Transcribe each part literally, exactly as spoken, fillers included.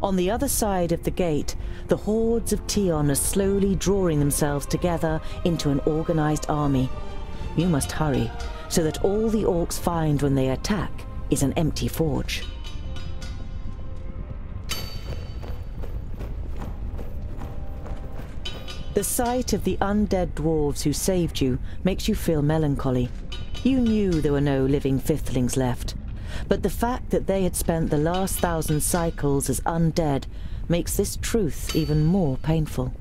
On the other side of the gate, the hordes of Tion are slowly drawing themselves together into an organized army. You must hurry, so that all the orcs find when they attack is an empty forge. The sight of the undead dwarves who saved you makes you feel melancholy. You knew there were no living fifthlings left, but the fact that they had spent the last thousand cycles as undead makes this truth even more painful.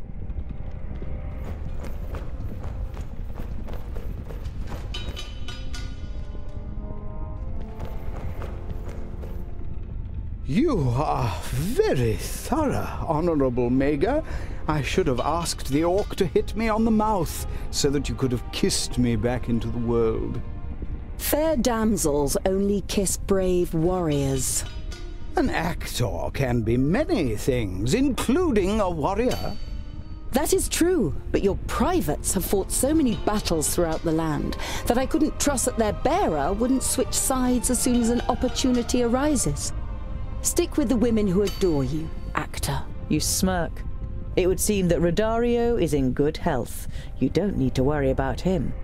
You are very thorough, Honorable Mager. I should have asked the orc to hit me on the mouth, so that you could have kissed me back into the world. Fair damsels only kiss brave warriors. An actor can be many things, including a warrior. That is true, but your privates have fought so many battles throughout the land that I couldn't trust that their bearer wouldn't switch sides as soon as an opportunity arises. Stick with the women who adore you, actor. You smirk. It would seem that Rodario is in good health. You don't need to worry about him.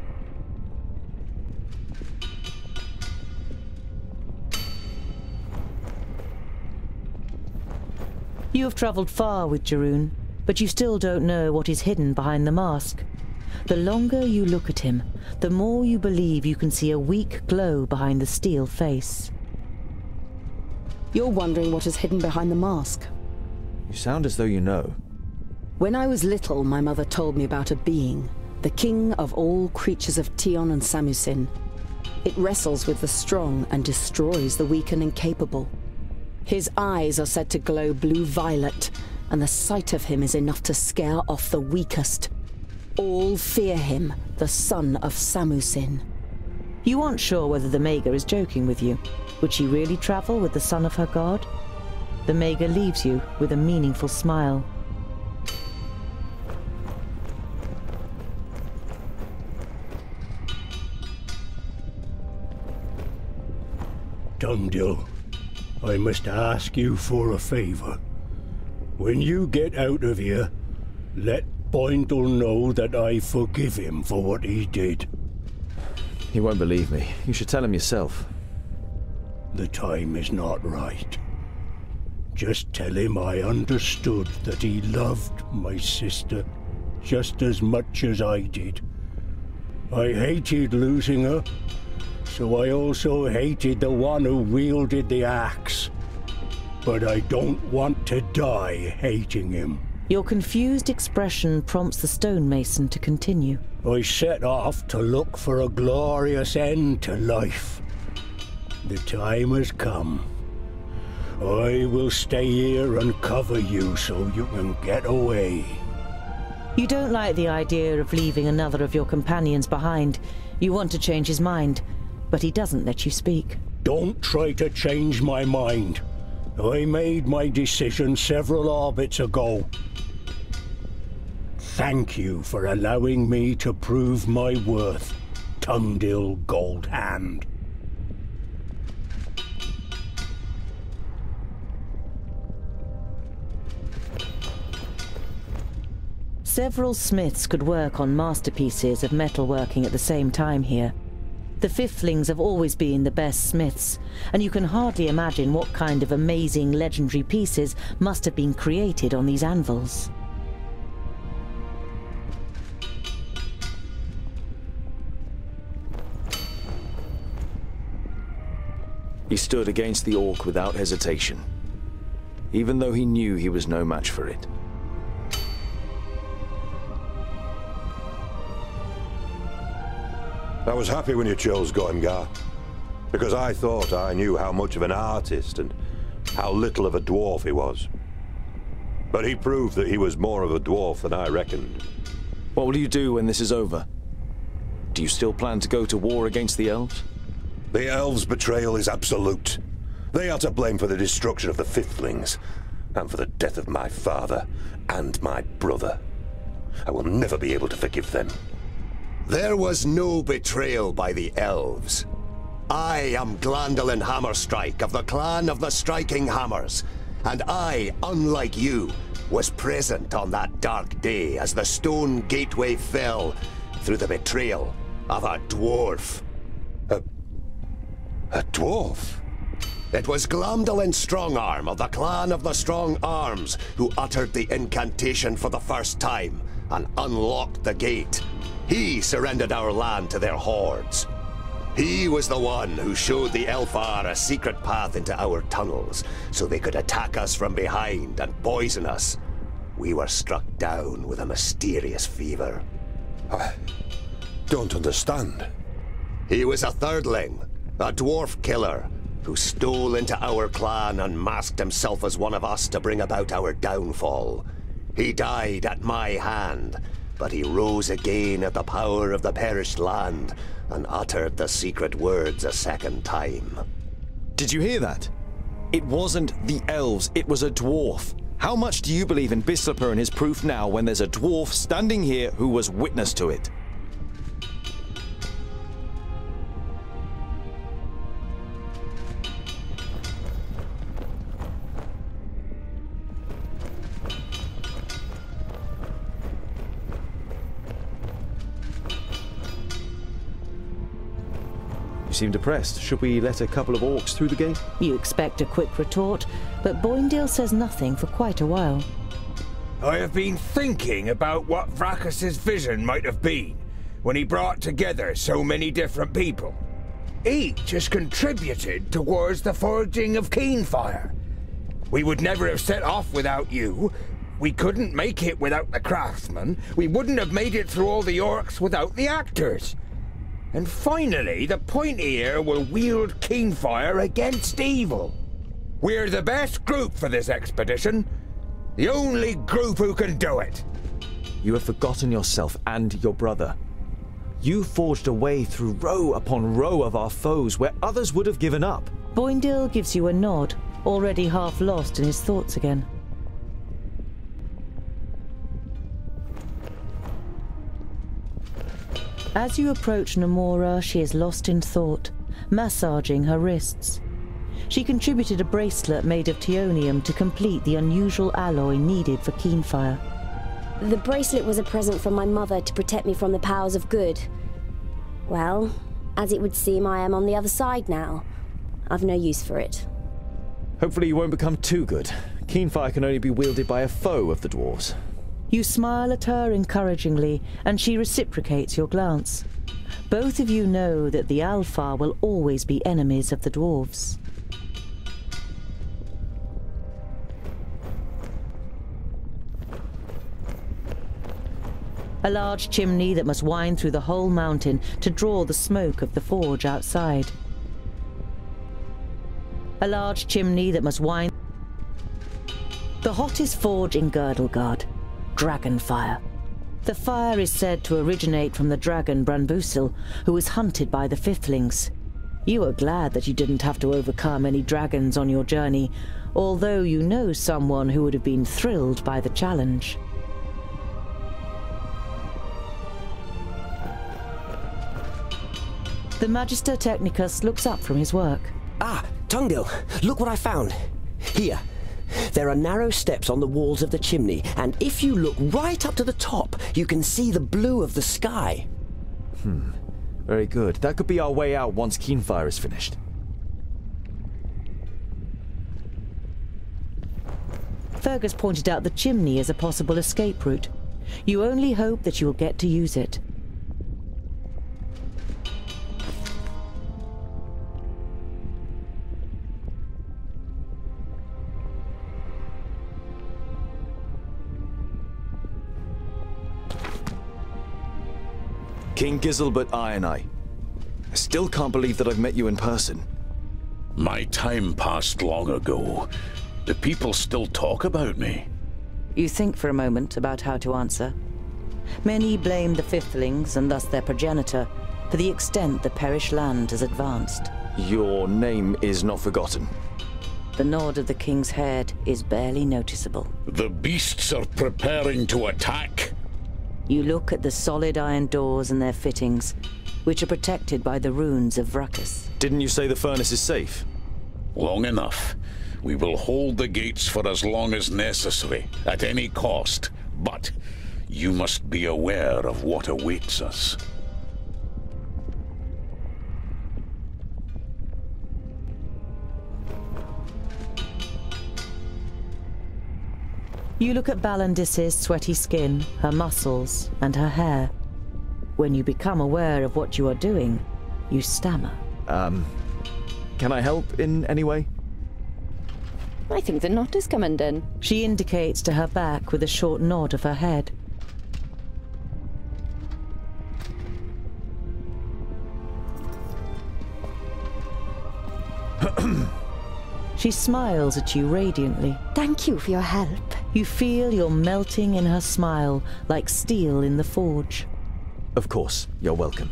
You have traveled far with Jurun, but you still don't know what is hidden behind the mask. The longer you look at him, the more you believe you can see a weak glow behind the steel face. You're wondering what is hidden behind the mask. You sound as though you know. When I was little, my mother told me about a being, the king of all creatures of Tion and Samusin. It wrestles with the strong and destroys the weak and incapable. His eyes are said to glow blue-violet, and the sight of him is enough to scare off the weakest. All fear him, the son of Samusin. You aren't sure whether the Mager is joking with you. Would she really travel with the son of her god? The Mager leaves you with a meaningful smile. Tungdil, I must ask you for a favor. When you get out of here, let Boindle know that I forgive him for what he did. He won't believe me. You should tell him yourself. The time is not right. Just tell him I understood that he loved my sister just as much as I did. I hated losing her, so I also hated the one who wielded the axe. But I don't want to die hating him. Your confused expression prompts the stonemason to continue. I set off to look for a glorious end to life. The time has come. I will stay here and cover you so you can get away. You don't like the idea of leaving another of your companions behind. You want to change his mind, but he doesn't let you speak. Don't try to change my mind. I made my decision several orbits ago. Thank you for allowing me to prove my worth, Tungdil Goldhand. Several smiths could work on masterpieces of metalworking at the same time here. The Fifthlings have always been the best smiths, and you can hardly imagine what kind of amazing legendary pieces must have been created on these anvils. He stood against the orc without hesitation, even though he knew he was no match for it. I was happy when you chose Goemgar, because I thought I knew how much of an artist and how little of a dwarf he was. But he proved that he was more of a dwarf than I reckoned. What will you do when this is over? Do you still plan to go to war against the elves? The elves' betrayal is absolute. They are to blame for the destruction of the Fifthlings, and for the death of my father and my brother. I will never be able to forgive them. There was no betrayal by the elves. I am Glandolin Hammerstrike of the Clan of the Striking Hammers. And I, unlike you, was present on that dark day as the stone gateway fell through the betrayal of a dwarf. A... a dwarf? It was Glamdalin Strongarm of the Clan of the Strong Arms who uttered the incantation for the first time and unlocked the gate. He surrendered our land to their hordes. He was the one who showed the Elfar a secret path into our tunnels so they could attack us from behind and poison us. We were struck down with a mysterious fever. I don't understand. He was a thirdling, a dwarf killer, who stole into our clan and masked himself as one of us to bring about our downfall. He died at my hand, but he rose again at the power of the perished land and uttered the secret words a second time. Did you hear that? It wasn't the elves, it was a dwarf. How much do you believe in Bisliper and his proof now when there's a dwarf standing here who was witness to it? You seem depressed. Should we let a couple of orcs through the gate? You expect a quick retort, but Boindale says nothing for quite a while. I have been thinking about what Vrachus's vision might have been when he brought together so many different people. Each has contributed towards the forging of Keenfire. We would never have set off without you. We couldn't make it without the craftsmen. We wouldn't have made it through all the orcs without the actors. And finally, the Pointy Ear will wield Keenfire against evil. We're the best group for this expedition. The only group who can do it. You have forgotten yourself and your brother. You forged a way through row upon row of our foes where others would have given up. Boindale gives you a nod, already half lost in his thoughts again. As you approach Namora, she is lost in thought, massaging her wrists. She contributed a bracelet made of Teonium to complete the unusual alloy needed for Keenfire. The bracelet was a present from my mother to protect me from the powers of good. Well, as it would seem, I am on the other side now. I've no use for it. Hopefully you won't become too good. Keenfire can only be wielded by a foe of the dwarves. You smile at her encouragingly, and she reciprocates your glance. Both of you know that the Alfar will always be enemies of the dwarves. A large chimney that must wind through the whole mountain to draw the smoke of the forge outside. A large chimney that must wind... The hottest forge in Girdlegard. Dragonfire. The fire is said to originate from the dragon Branbusil, who was hunted by the Fifthlings. You are glad that you didn't have to overcome any dragons on your journey, although you know someone who would have been thrilled by the challenge. The Magister Technicus looks up from his work. Ah, Tungdil, look what I found. Here. There are narrow steps on the walls of the chimney, and if you look right up to the top, you can see the blue of the sky. Hmm. Very good. That could be our way out once Keenfire is finished. Fergus pointed out the chimney as a possible escape route. You only hope that you will get to use it. King Giselbert Ironeye. I still can't believe that I've met you in person. My time passed long ago. Do people still talk about me? You think for a moment about how to answer. Many blame the Fifthlings, and thus their progenitor, for the extent the perished land has advanced. Your name is not forgotten. The nod of the king's head is barely noticeable. The beasts are preparing to attack. You look at the solid iron doors and their fittings, which are protected by the runes of Vrachus. Didn't you say the furnace is safe? Long enough. We will hold the gates for as long as necessary, at any cost. But you must be aware of what awaits us. You look at Balandis's sweaty skin, her muscles, and her hair. When you become aware of what you are doing, you stammer. Um, can I help in any way? I think the knot is coming in. She indicates to her back with a short nod of her head. She smiles at you radiantly. Thank you for your help. You feel you're melting in her smile, like steel in the forge. Of course, you're welcome.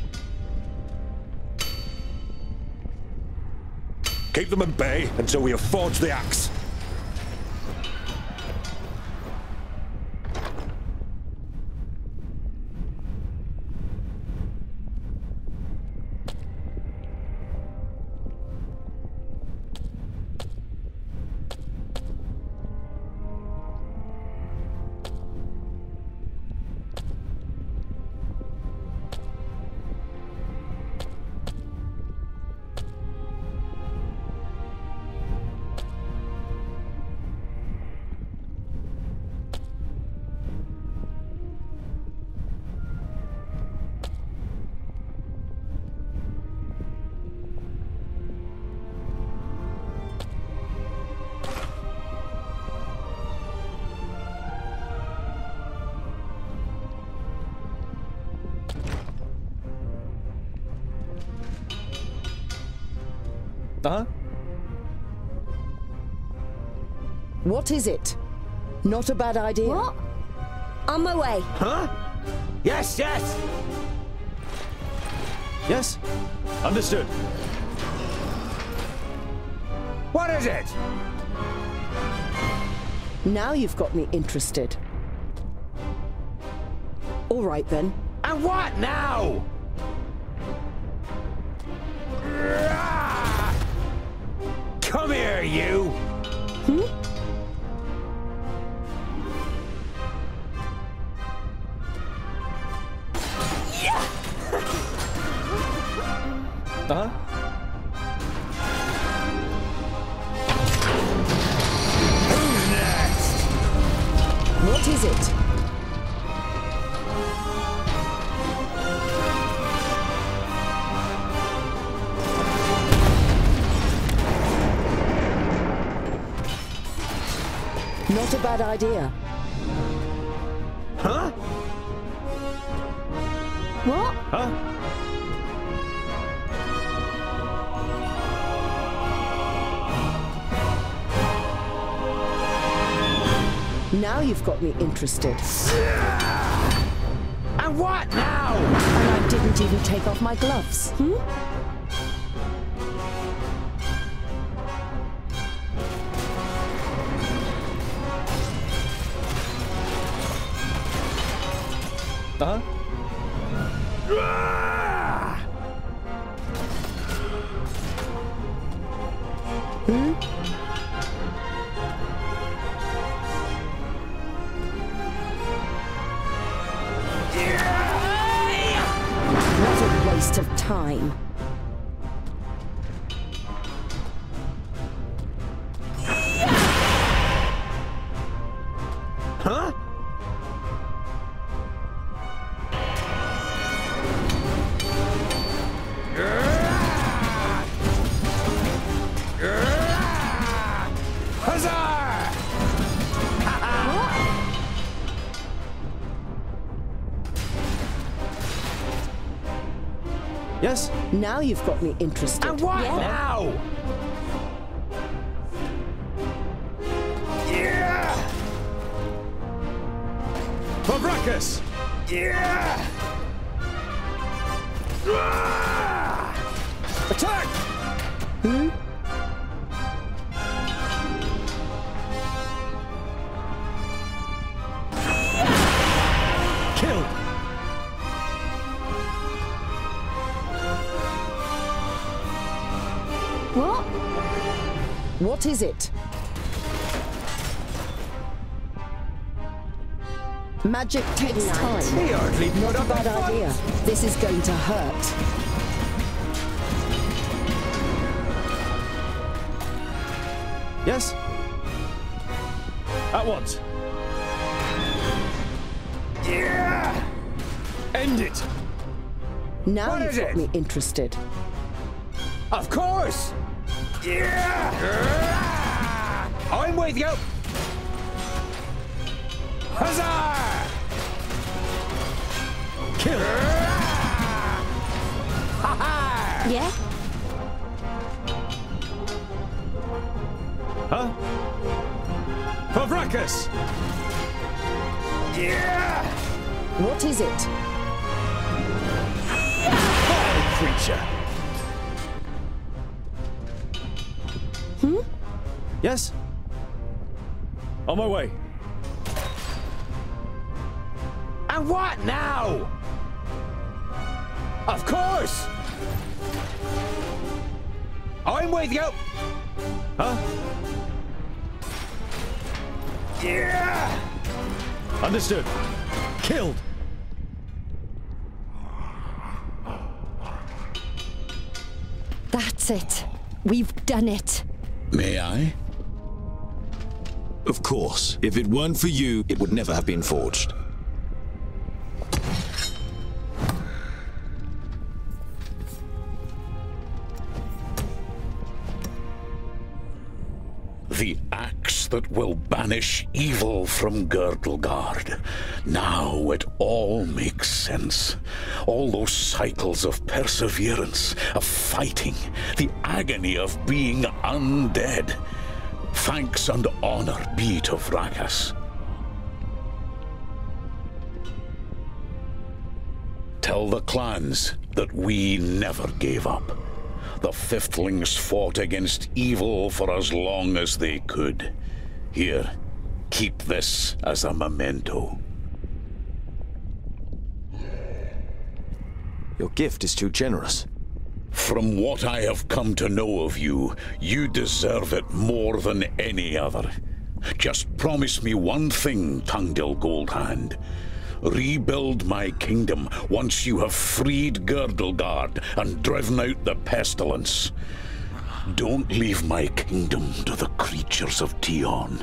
Keep them at bay until we have forged the axe. Uh-huh. What is it? Not a bad idea. What? On my way. Huh? Yes, yes! Yes? Understood. What is it? Now you've got me interested. All right then. And what now? Come here, you! Hmm? Yeah! Uh-huh. Who's next? What is it? Not a bad idea. Huh? What? Huh? Now you've got me interested. And what now? And I didn't even take off my gloves. Hmm? Uh-huh. Hmm? What a waste of time. Huh? Yes? Now you've got me interested. And what Yeah. now? Yeah! Fabracus! Yeah! Attack! Hmm? Kill! What? What is it? Magic takes time. He hardly Not a bad idea. This is going to hurt. Yes? At once. Yeah! End it! Now What you've is got it? me interested. Of course! Yeah! I'm with you! Huzzah! Kill! Ha-ha! Yeah? Huh? For Vracus! Yeah! What is it? Vile creature! Hmm? Yes? On my way. And what now? Of course! I'm with you! Huh? Yeah! Understood. Killed. That's it. We've done it. May I? Of course. If it weren't for you, it would never have been forged. The axe that will banish evil from Girdlegard. Now it all makes sense. All those cycles of perseverance, of fighting, the agony of being undead. Thanks and honor be to Vracus. Tell the clans that we never gave up. The Fifthlings fought against evil for as long as they could. Here, keep this as a memento. Your gift is too generous. From what I have come to know of you, you deserve it more than any other. Just promise me one thing, Tungdil Goldhand. Rebuild my kingdom once you have freed Girdlegard and driven out the pestilence. Don't leave my kingdom to the creatures of Tion.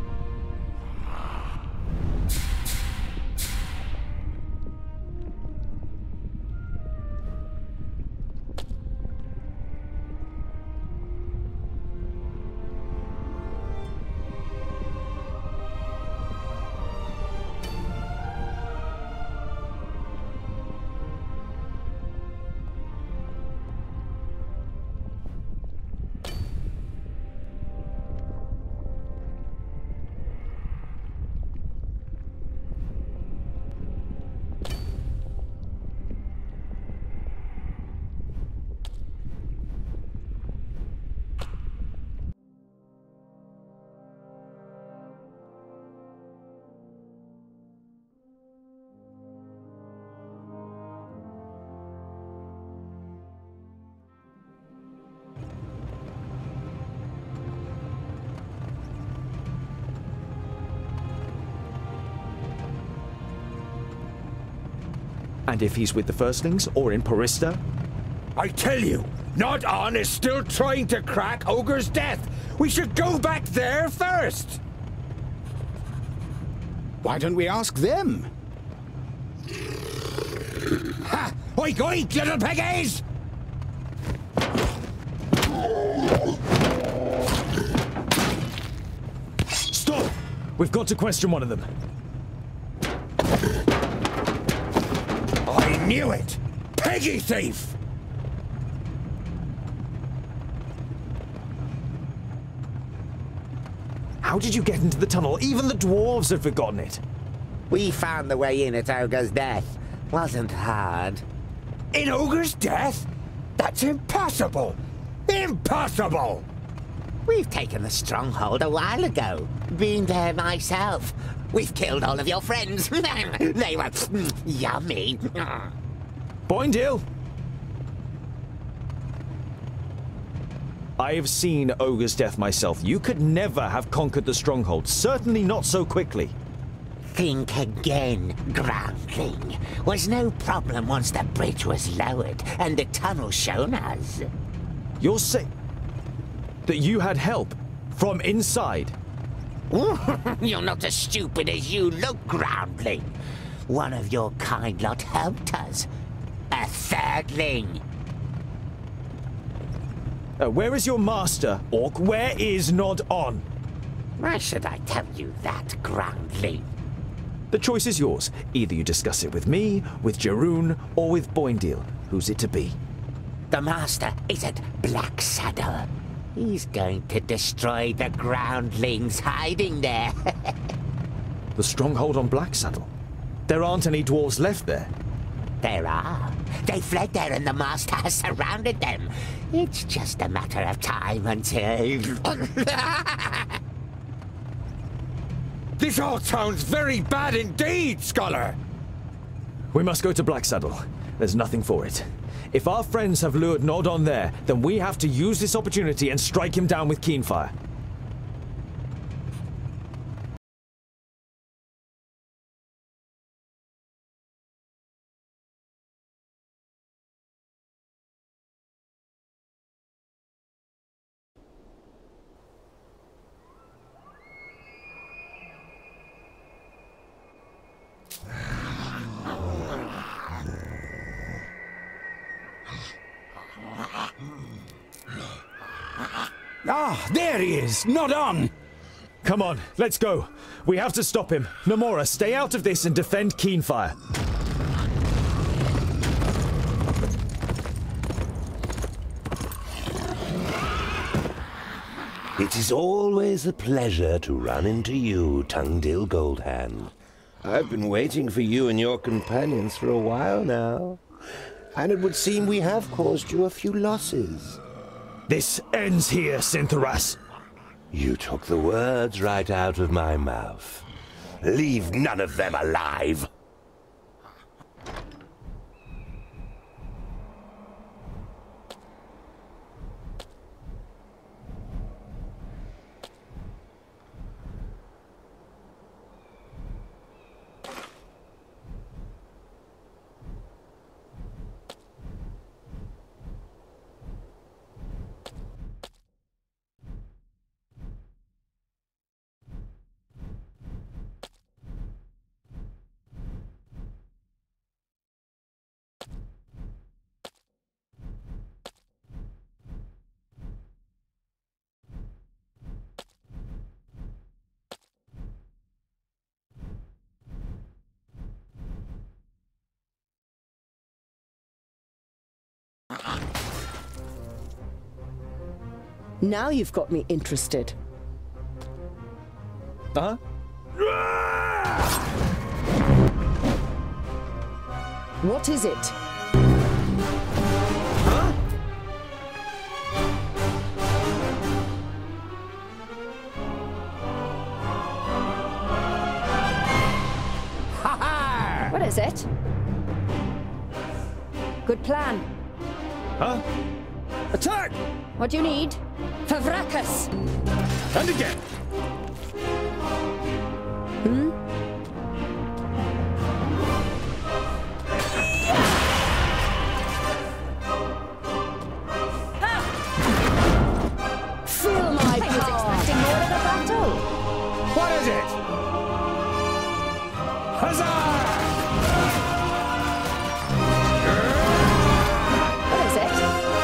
And if he's with the Firstlings or in Porista? I tell you, Nod-On is still trying to crack Ogre's death. We should go back there first. Why don't we ask them? Ha! Oink oink, little piggies! Stop! We've got to question one of them. I knew it! Peggy thief! How did you get into the tunnel? Even the dwarves had forgotten it. We found the way in at Ogre's death. Wasn't hard. In Ogre's death? That's impossible! Impossible! We've taken the stronghold a while ago. Been there myself. We've killed all of your friends. They were yummy. Boindale! I have seen Ogre's death myself. You could never have conquered the stronghold, certainly not so quickly. Think again, Groundling. Was no problem once the bridge was lowered and the tunnel shown us. You're saying that you had help from inside? You're not as stupid as you look, Groundling. One of your kind lot helped us. A thirdling. Uh, where is your master, Orc? Where is Nod On? Why should I tell you that, Groundling? The choice is yours. Either you discuss it with me, with Jeroen, or with Boindeel. Who's it to be? The master is at Black Saddle. He's going to destroy the Groundlings hiding there. The stronghold on Black Saddle? There aren't any dwarves left there. There are. They fled there and the master has surrounded them. It's just a matter of time until... This all sounds very bad indeed, Scholar! We must go to Black Saddle. There's nothing for it. If our friends have lured Nod On there, then we have to use this opportunity and strike him down with Keenfire. Ah, there he is! Nod On! Come on, let's go. We have to stop him. Namora, stay out of this and defend Keenfire. It is always a pleasure to run into you, Tungdil Goldhand. I've been waiting for you and your companions for a while now. And it would seem we have caused you a few losses. This ends here, Sinthoras. You took the words right out of my mouth. Leave none of them alive. Now you've got me interested. Uh-huh. What is it? Huh? What is it? Good plan. Huh? Attack! What do you need? For Vrakas! And again! Hmm? Feel my I was expecting more of a battle. What is it? Huzzah! What is it?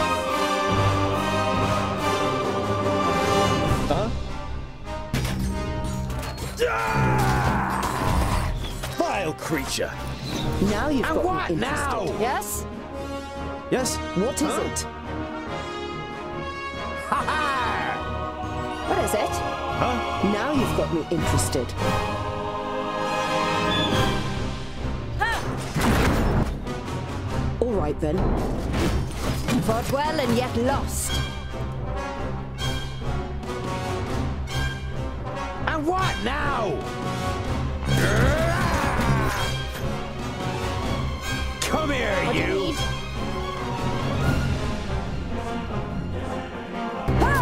Vile creature! Now you've And got what me interested. now? Yes? Yes? What is Huh? it? Ha ha! What is it? Huh? Now you've got me interested. All right then. Fought well and yet lost. And what now? Come here, What do you you! need? Ah!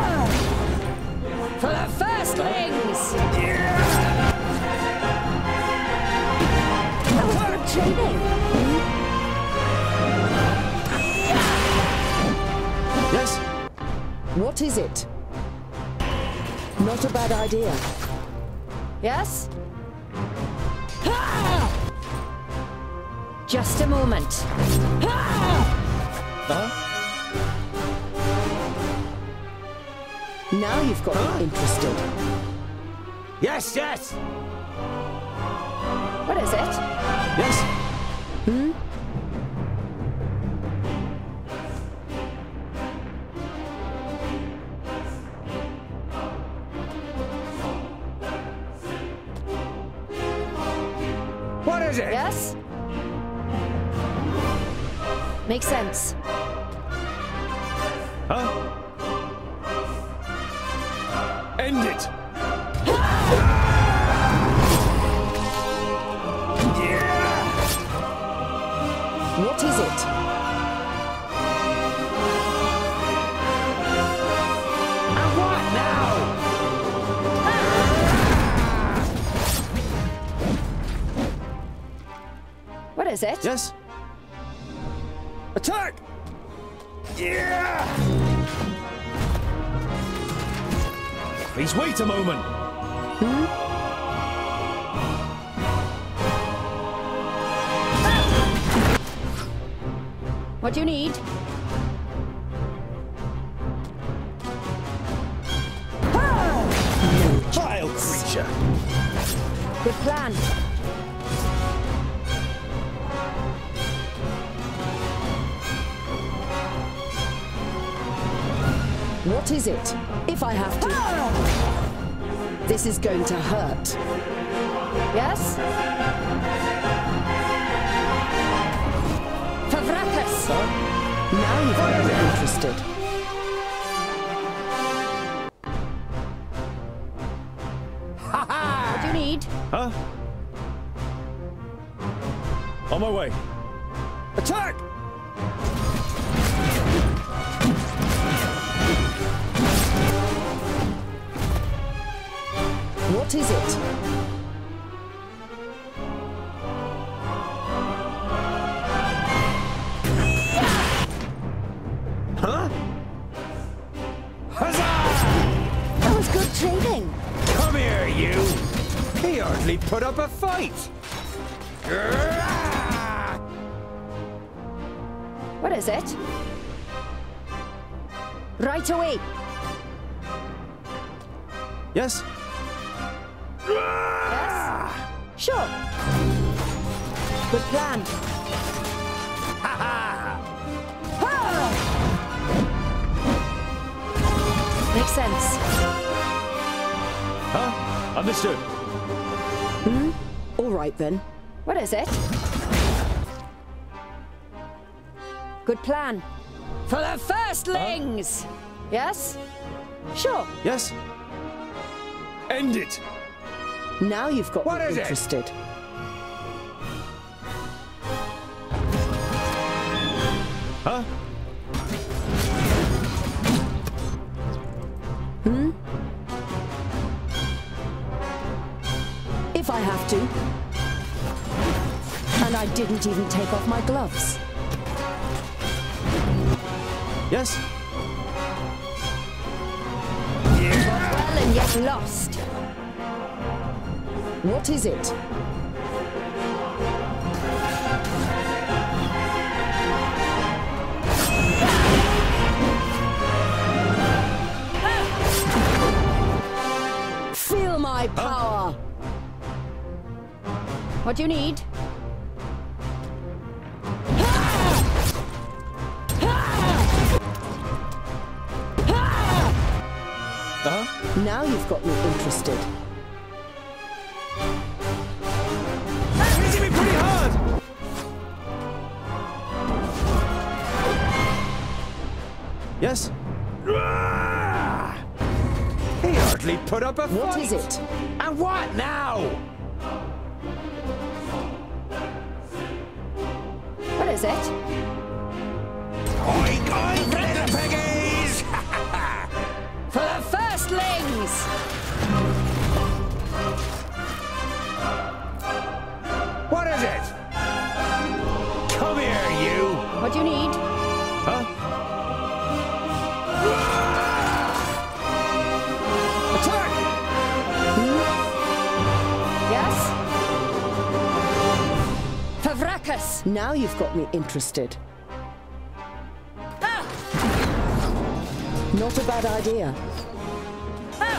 What is it? Not a bad idea. Yes? Just a moment. Huh? Now you've got Huh? me interested. Yes, yes! What is it? Yes? Hmm? What is it? Yes? Makes sense. Huh? End it! What is it? And what now? What is it? Yes? Attack! Yeah! Please wait a moment! What do you need? Vile creature! Good plan. What is it? If I have to... This is going to hurt. Yes? Favrakas! Now you've got me interested. What do you need? Huh? On my way. Attack! What is it? Huh? Huzzah! That was good training. Come here, you! He hardly put up a fight! What is it? Right away. Yes? Yes? Sure. Good plan. Ha ha! Makes sense. Huh? Understood. Hmm? All right then. What is it? Good plan. For the firstlings! Yes? Sure. Yes? End it! Now you've got What me is it? interested. Huh? Hmm? If I have to. And I didn't even take off my gloves. Yes? Well and yet lost. What is it? Feel my power! What do you need? Uh-huh. Now you've got me interested. Hitting me pretty hard! Yes? He hardly put up a fight! What is it? And what now? What is it? Oink, oink, little piggies! For the firstlings! What is it? Come here, you! What do you need? Huh? Now you've got me interested. Ah! Not a bad idea. Ah!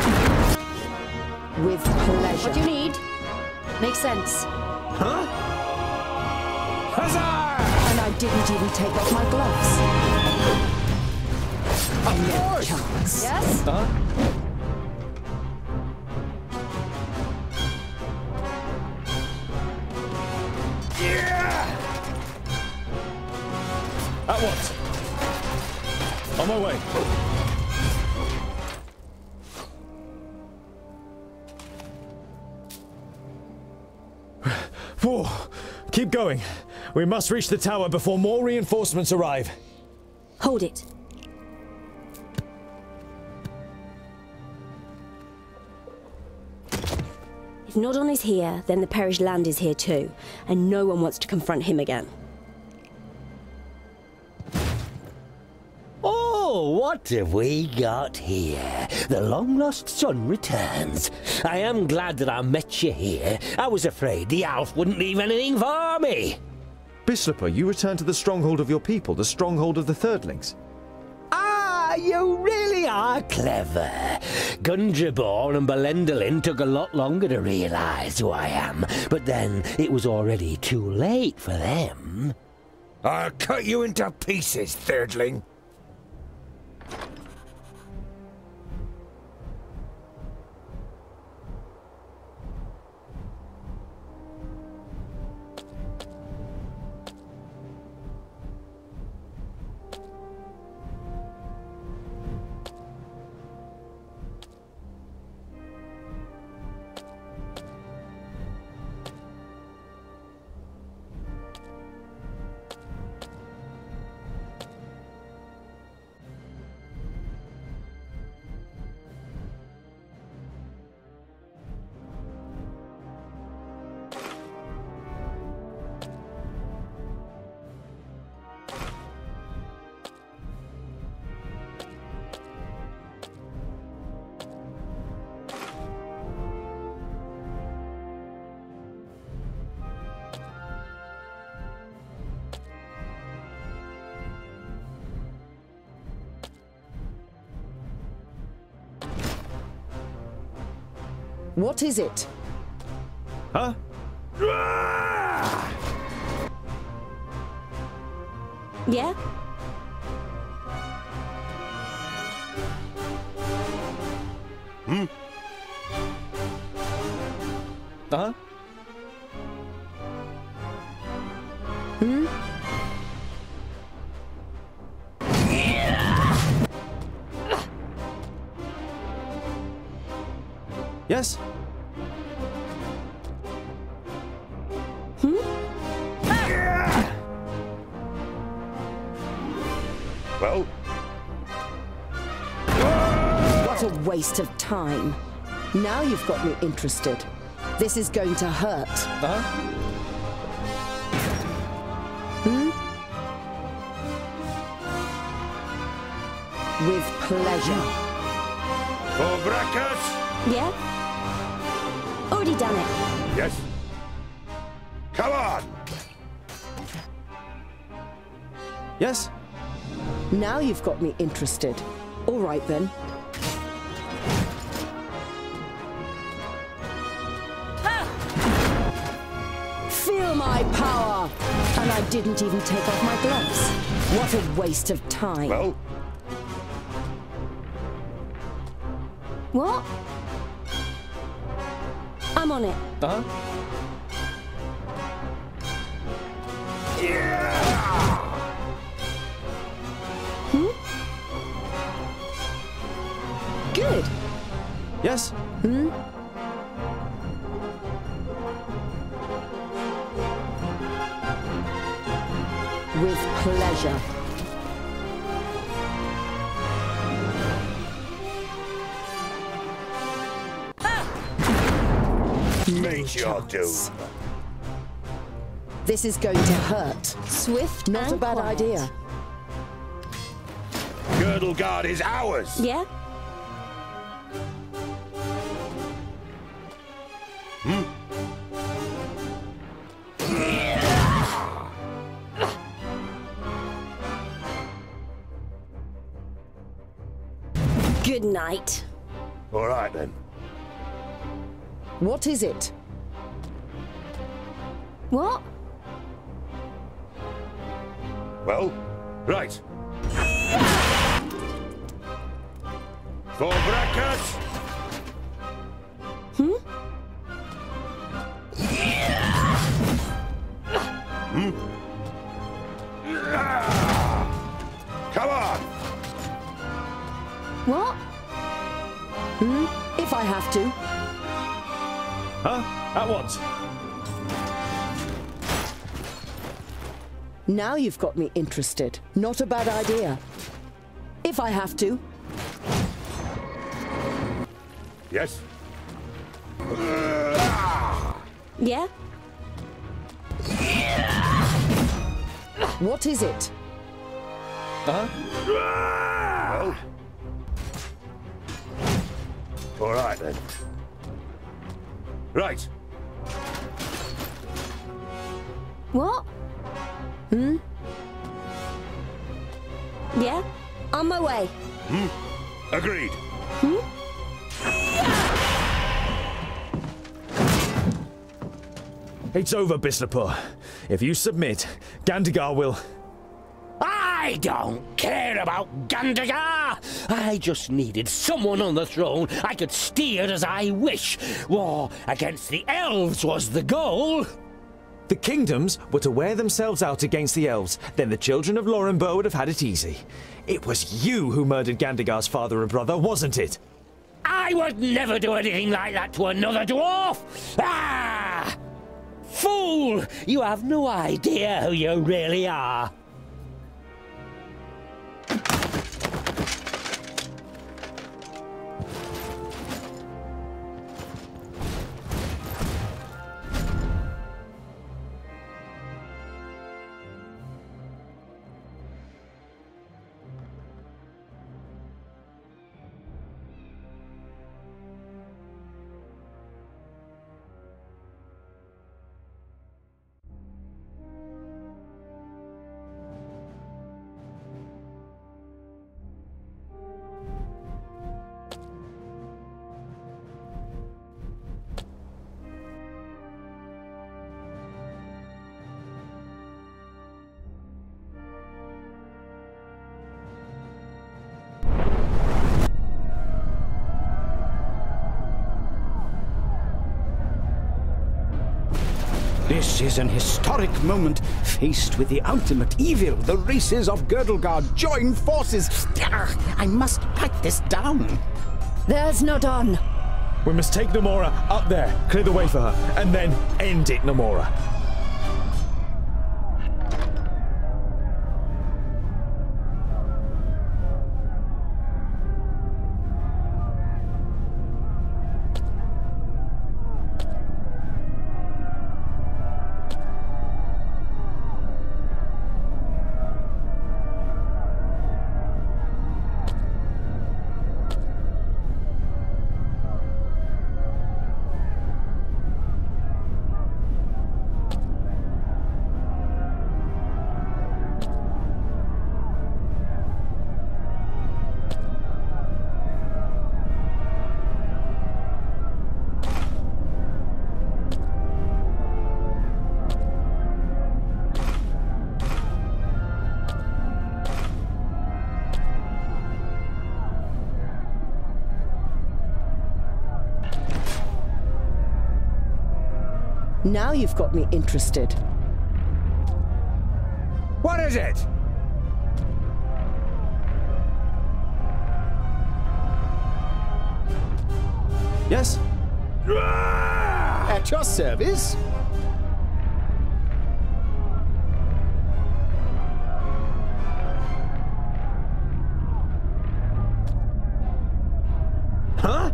With pleasure. What do you need? Makes sense. Huh? Huzzah! And I didn't even take off my gloves. Of no course! Chance. Yes? Huh? At once. On my way. Whoa. Keep going. We must reach the tower before more reinforcements arrive. Hold it. If Nodon is here, then the perished land is here too, and no one wants to confront him again. Oh, what have we got here? The long-lost son returns. I am glad that I met you here. I was afraid the Alf wouldn't leave anything for me. Bislipper, you returned to the stronghold of your people, the stronghold of the Thirdlings. Ah, you really are clever. Gundrabor and Belendolin took a lot longer to realise who I am, but then it was already too late for them. I'll cut you into pieces, Thirdling. What is it? Huh? Yeah? Hmm? Uh-huh. Hmm? Yes? Hmm? Well? What a waste of time. Now you've got me interested. This is going to hurt. Uh-huh. Hmm? With pleasure. For Brackus? Yeah? Already done it. Yes. Come on! Yes? Now you've got me interested. All right then. Feel my power! And I didn't even take off my gloves. What a waste of time. Well? What? I'm on it. Uh-huh. Hmm? Good. Yes? Hmm? With pleasure. Meet your doom. This is going to hurt. Swift Not and a bad quiet. idea. Girdle Guard is ours. Yeah? Hmm? Good night. All right, then. What is it? What? Well, right. For Brackus! Hmm? Hmm? Come on! What? Hmm? If I have to. Huh? At once. Now you've got me interested. Not a bad idea. If I have to. Yes? Yeah? What is it? Uh-huh. Well. All right, then. Right. What? Hmm? Yeah? On my way. Hmm? Agreed. Hmm? It's over, Bislapur. If you submit, Gandagar will... I don't care about Gandagar! I just needed someone on the throne I could steer as I wish. War against the elves was the goal. The kingdoms were to wear themselves out against the elves, then the children of Lorenbo would have had it easy. It was you who murdered Gandagar's father and brother, wasn't it? I would never do anything like that to another dwarf! Ah! Fool! You have no idea who you really are. This is an historic moment. Faced with the ultimate evil, the races of Girdlegard join forces. I must pipe this down. There's no dawn. We must take Namora up there, clear the way for her, and then end it, Namora. Now you've got me interested. What is it? Yes? At your service. Huh?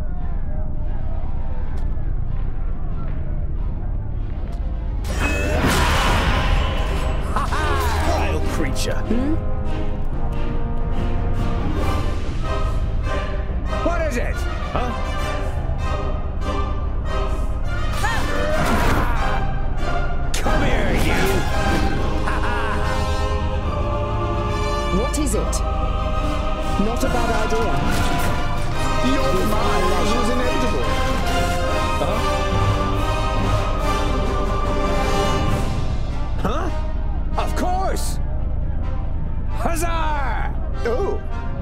Vile creature. Hmm? What is it? Huh? Come here, you! What is it? Not a bad idea. Your demise was inevitable. Huh? Of course! Huzzah! Oh.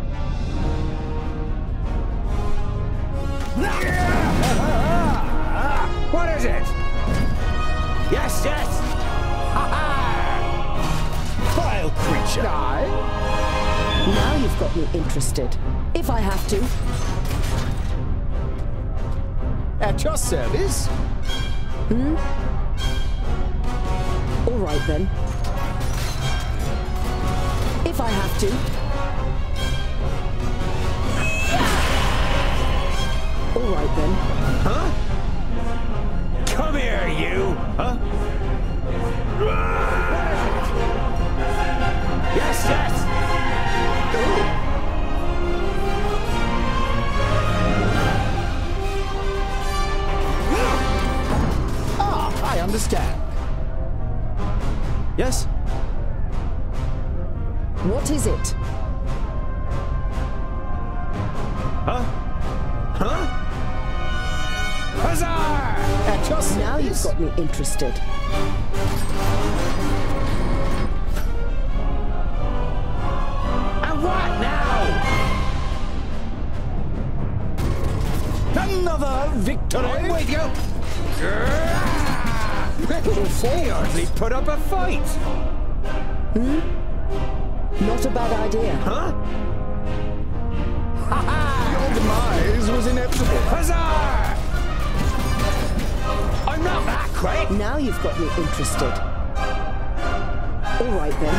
What is it? Yes, yes! Vile creature! I? Now you've got me interested. If I have to. At your service? Hmm? All right then. If I have to. All right then. Huh? Come here, you! Huh? Yes, yes! Ah, I understand. Yes? What is it? Huh? Huh? Huzzah! At your service? Now you've got me interested. And what now? Another victory! On with you! They hardly put up a fight! Hmm? Not a bad idea. Huh? Your demise was inevitable. Huzzah! I'm not that quick! Now you've got me interested. All right then.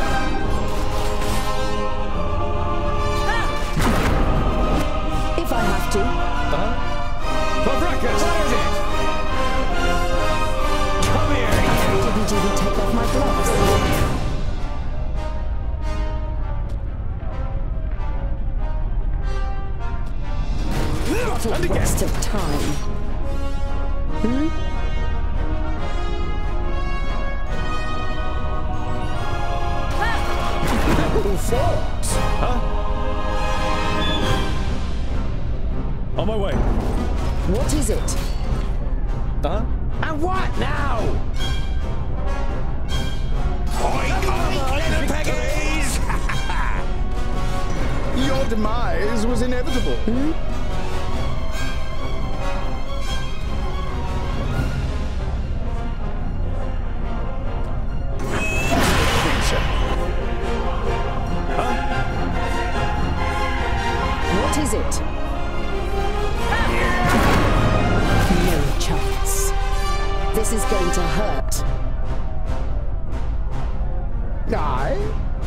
If I have to. Huh? Fabricus, what is it? Come here, I didn't even take off my gloves. What a waste of time. Hmm? Who fought? Huh? On my way. What is it? Huh? And what now? Your demise was inevitable. Hmm? What is it? No chance. This is going to hurt. I?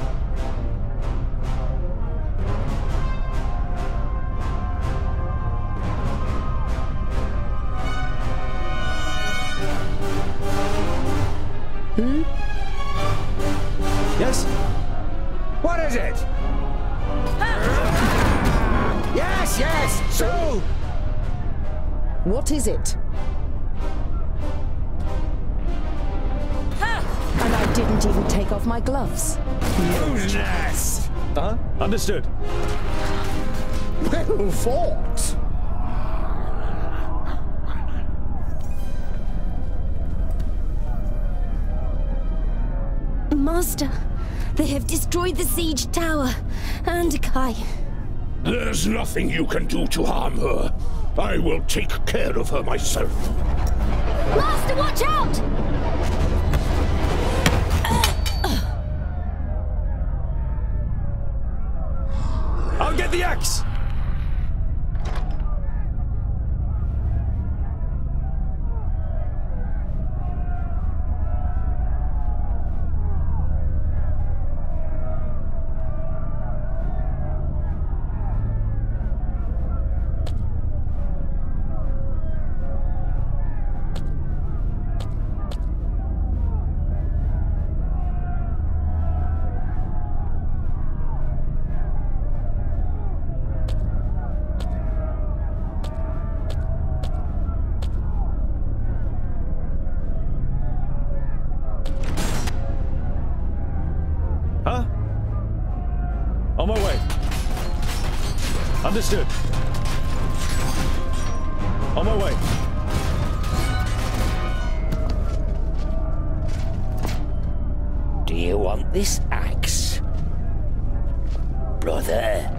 Hmm? Yes? What is it? Yes, yes, so! What is it? And I didn't even take off my gloves. Who's next? Uh-huh. Understood. Well fought. Master, they have destroyed the siege tower. And Kai. There's nothing you can do to harm her. I will take care of her myself. Master, watch out! I'll get the axe! On my way. Understood. On my way. Do you want this axe, brother?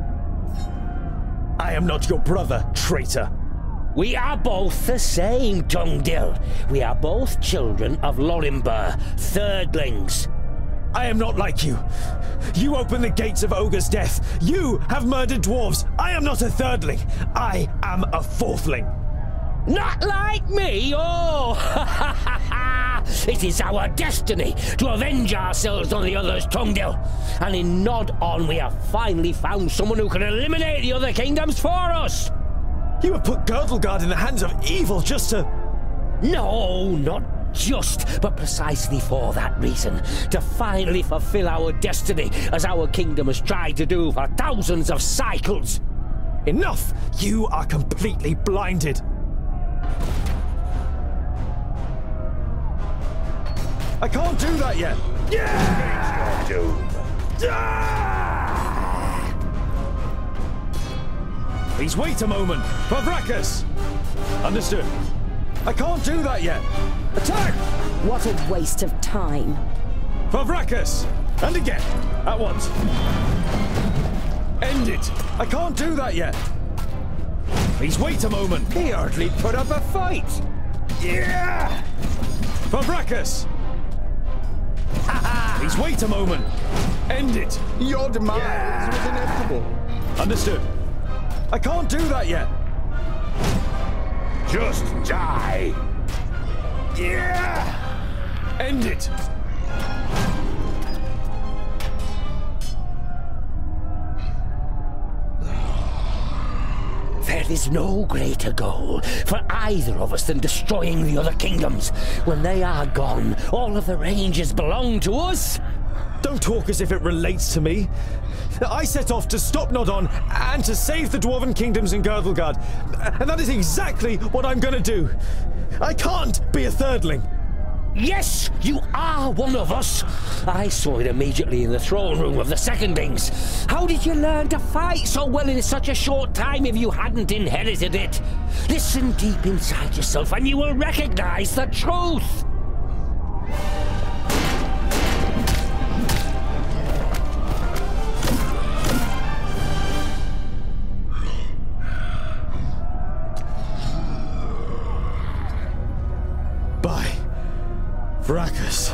I am not your brother, traitor. We are both the same, Tungdil. We are both children of Lorimber, thirdlings. I am not like you. You opened the gates of Ogre's death. You have murdered dwarves. I am not a thirdling. I am a fourthling. Not like me, oh! It is our destiny to avenge ourselves on the others, Tungdil. And in Nod On, we have finally found someone who can eliminate the other kingdoms for us. You have put Girdlegard in the hands of evil just to... No, not just, but precisely for that reason. To finally fulfill our destiny, as our kingdom has tried to do for thousands of cycles. Enough! You are completely blinded. I can't do that yet. Yeah! Your doom. Ah! Please wait a moment. For Vracus! Understood. I can't do that yet. Attack! What a waste of time. For Vracus! And again. At once. End it. I can't do that yet. Please wait a moment. He hardly put up a fight. Yeah! For Vracus! Please wait a moment. End it. Your demise yeah. was inevitable. Understood. I can't do that yet. Just die. Yeah! End it. There is no greater goal for either of us than destroying the other kingdoms. When they are gone, all of the ranges belong to us. Don't talk as if it relates to me. I set off to stop Nod On and to save the Dwarven kingdoms in Girdlegard. And that is exactly what I'm gonna do. I can't be a thirdling. Yes, you are one of us. I saw it immediately in the throne room of the Secondlings. How did you learn to fight so well in such a short time if you hadn't inherited it? Listen deep inside yourself and you will recognize the truth. Vracus.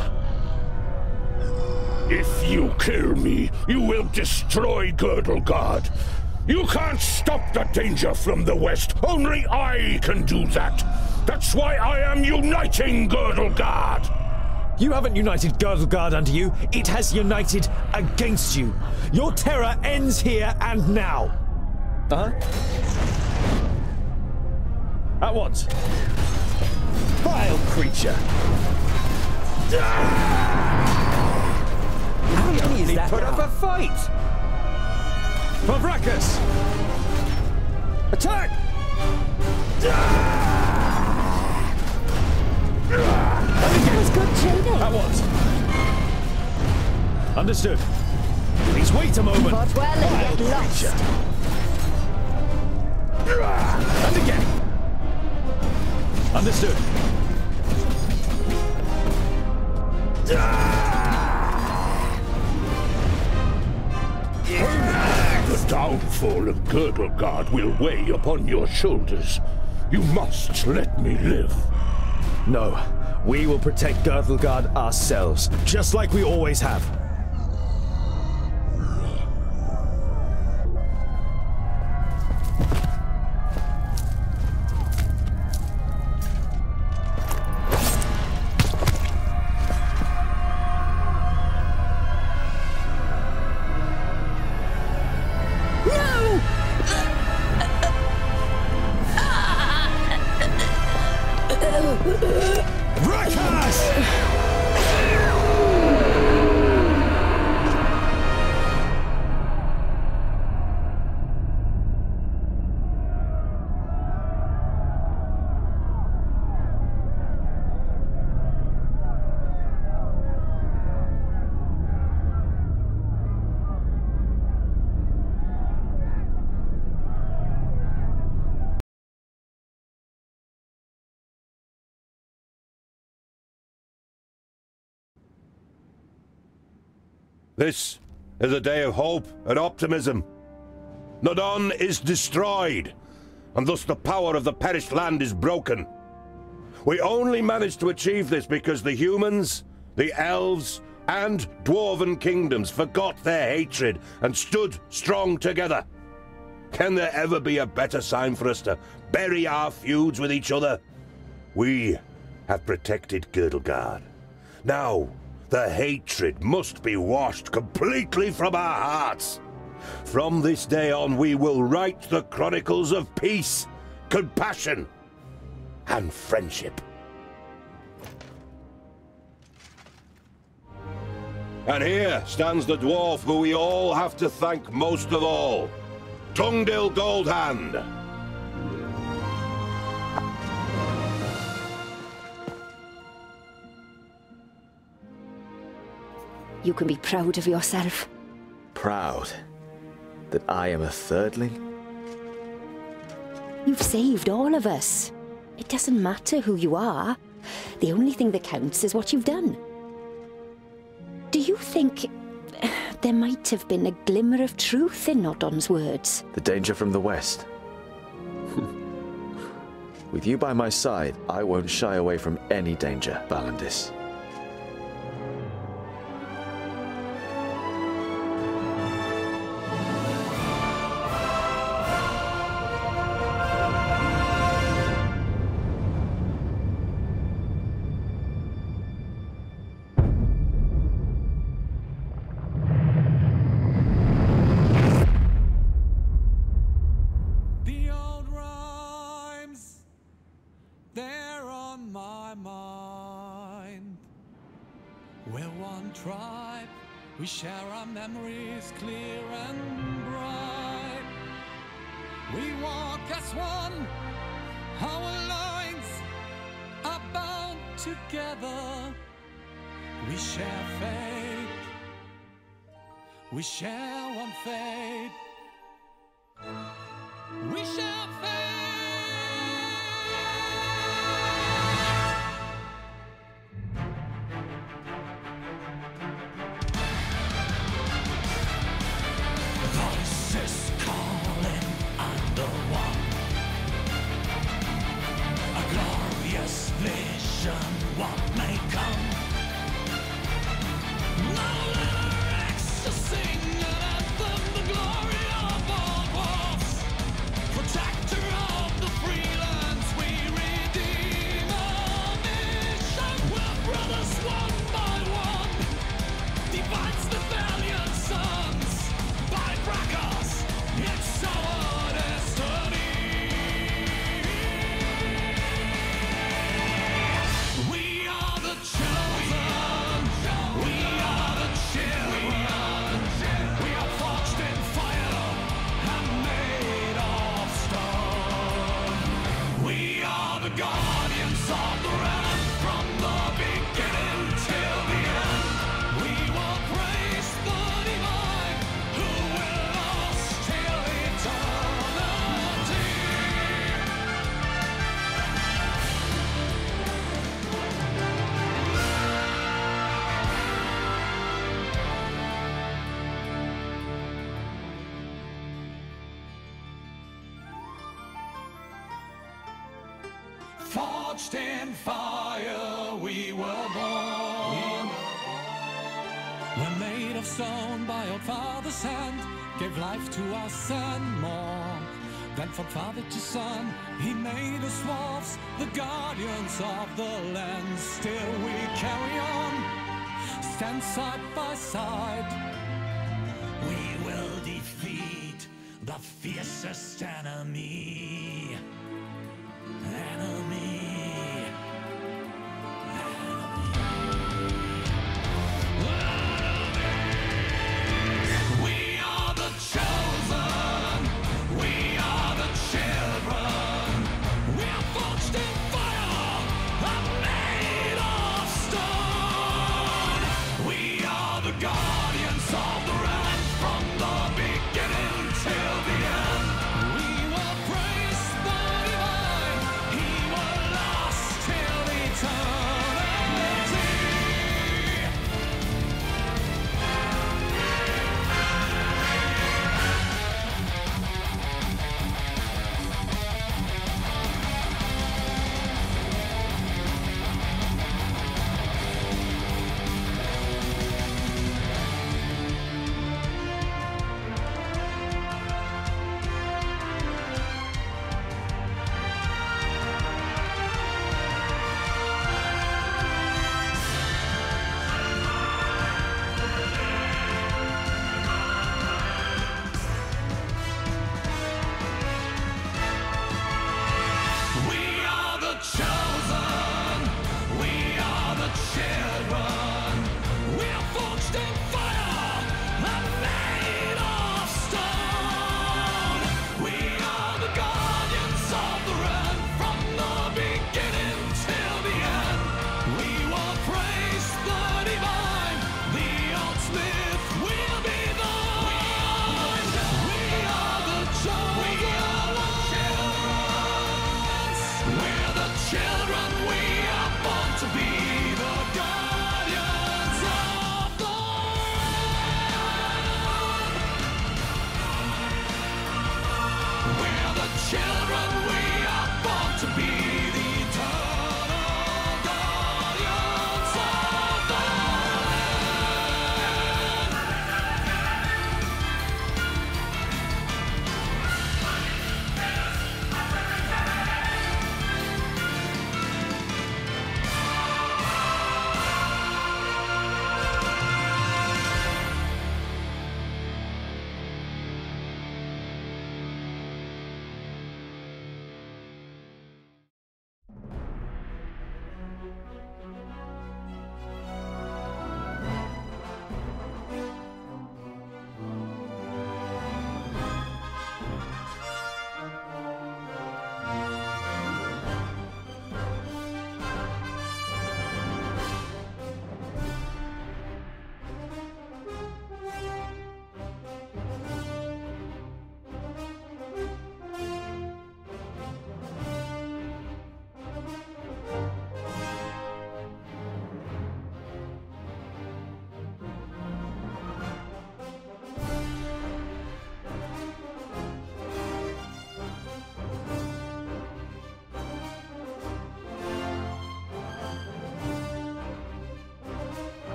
If you kill me, you will destroy Girdlegard. You can't stop the danger from the west. Only I can do that. That's why I am uniting Girdlegard. You haven't united Girdlegard under you. It has united against you. Your terror ends here and now. Uh-huh. At once. Vile creature. How many is that? Put up a fight! For Vracus! Attack! That was good trading. At once. Understood. Please wait a moment. Fought well and get lost. And again. Understood. The downfall of Girdlegard will weigh upon your shoulders. You must let me live. No, we will protect Girdlegard ourselves, just like we always have. This is a day of hope and optimism. Nodon is destroyed, and thus the power of the perished land is broken. We only managed to achieve this because the humans, the elves, and dwarven kingdoms forgot their hatred and stood strong together. Can there ever be a better sign for us to bury our feuds with each other? We have protected Girdlegard. Now, the hatred must be washed completely from our hearts. From this day on, we will write the chronicles of peace, compassion, and friendship. And here stands the dwarf who we all have to thank most of all, Tungdil Goldhand. You can be proud of yourself. Proud? That I am a thirdling? You've saved all of us. It doesn't matter who you are. The only thing that counts is what you've done. Do you think there might have been a glimmer of truth in Nodon's words? The danger from the west. With you by my side, I won't shy away from any danger, Valandis. We share our memories clear and bright. We walk as one, our lines are bound together. We share fate, we share one fate. We share fate. Voices calling under one. A glorious vision, what may come. Now let our extra sing an anthem, the glory of all dwarfs. Protector of the free lands, we redeem our mission. We're brothers one by one, divides the valiant sons. By Brakos, it's our destiny. We are the chosen. We are the children. We are forged in fire and made of stone. We are the guardians of the realm from the beginning till the end. We will praise the divine who will last till eternity. Forged in fire we were born. We're made of stone by our Father's hand, gave life to us and more. Then from father to son, he made us dwarfs, the guardians of the land. Still we carry on, stand side by side. We will defeat the fiercest enemy. Enemy. We are the chosen. We are the children. We are forged in fire and made of stone. We are the guardians of the realm from the beginning till the end. We will praise the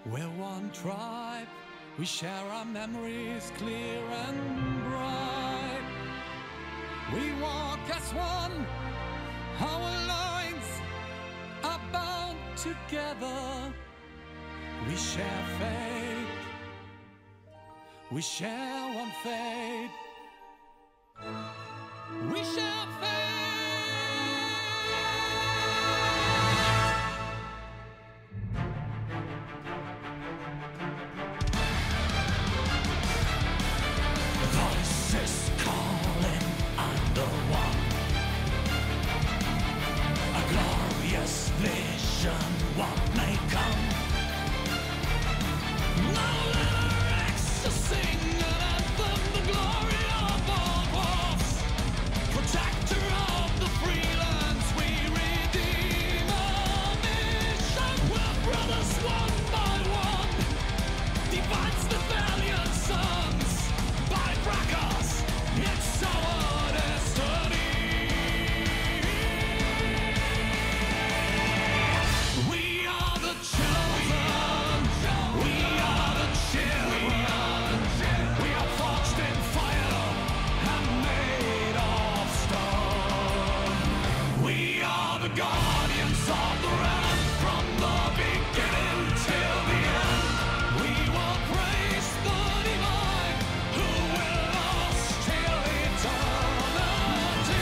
We're one tribe, we share our memories clear and bright. We walk as one, our lines are bound together. We share fate, we share one fate. We share fate. Voices calling, I'm the one. A glorious vision, what may come. Now let our exes sing an anthem, the glory of all dwarfs. Protector of the free lands, we redeem our mission. We're brothers one by one, divides the valiant sons. By Brakos, it's our destiny. We are the chosen, we are the children. We are forged in fire and made of stone. We are the guardians of the realm, from the beginning till the end. We will praise the divine, who will last till eternity.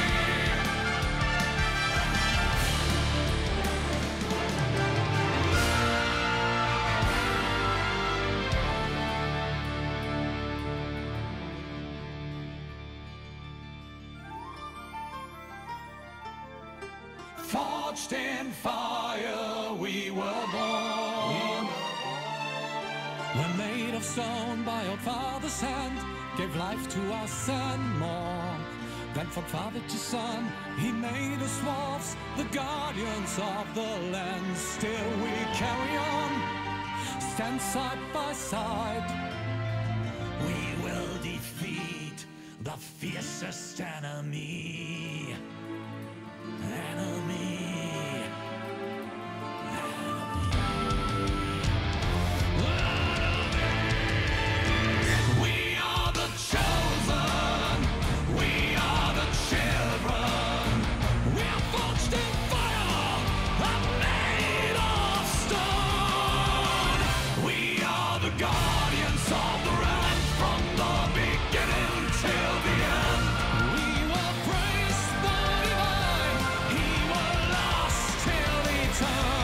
Forged in fire, we were born. We're made of stone by our Father's hand, gave life to us and more. Then from father to son, he made us dwarfs, the guardians of the land. Still we carry on, stand side by side. We will defeat the fiercest enemy. Enemy. We are the chosen, we are the children. We are forged in fire and made of stone. We are the guardians of the realm, from the beginning till the end. We will praise the divine, he will last till eternity.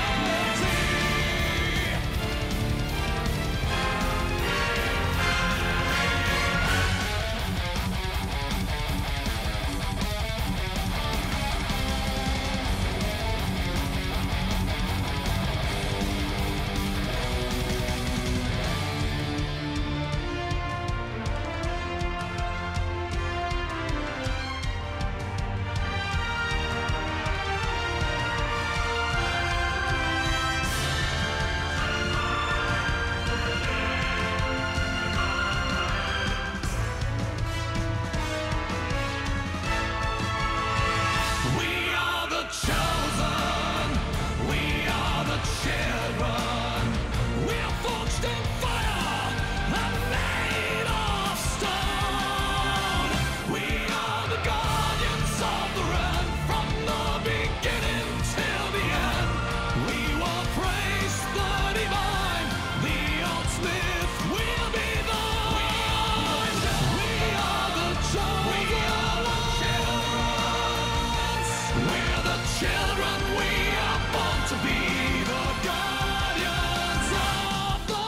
We are the chosen, we are the children. We are forged in fire and made of stone. We are the guardians of the realm, from the beginning till the end. We will praise the divine, the old smith will be thine. We are the chosen, we are the children. We're the children, we are born to be the guardians of the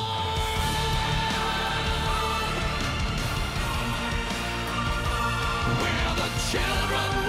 realm. We're the children,